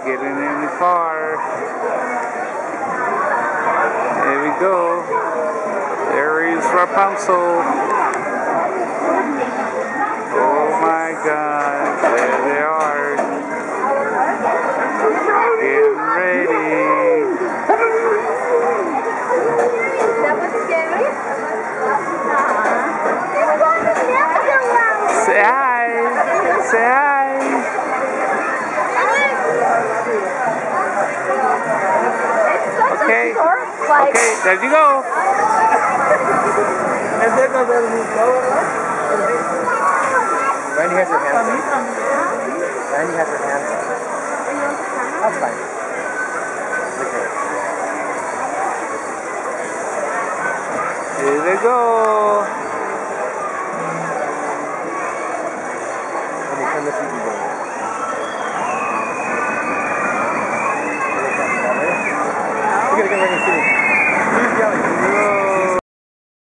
getting in the car. There we go. There is Rapunzel. Oh my God, there they are. Getting ready. That was scary. Say hi. Say hi. Okay. Okay, there you go. Randy has her hands up. Randy has her hands up. That's fine. Okay. Here they go. Let me turn the TV down. Look at Randy sitting.